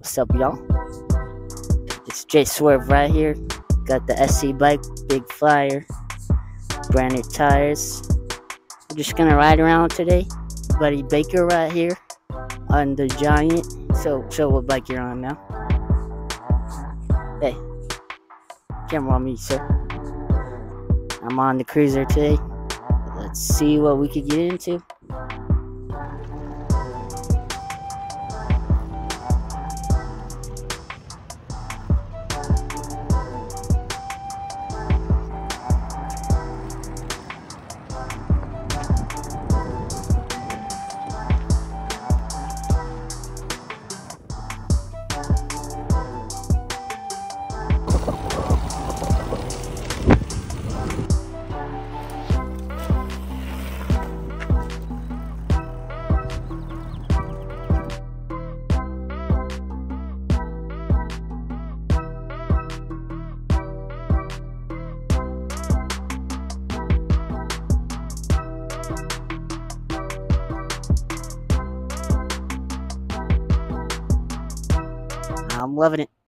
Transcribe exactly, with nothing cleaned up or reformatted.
What's up, y'all? It's J Swerve right here. Got the S C bike, big flyer, brand new tires. We're just gonna ride around today. Buddy Baker right here on the Giant. So, show what bike you're on now. Hey, camera on me, sir. I'm on the Cruiser today. Let's see what we could get into. I'm loving it.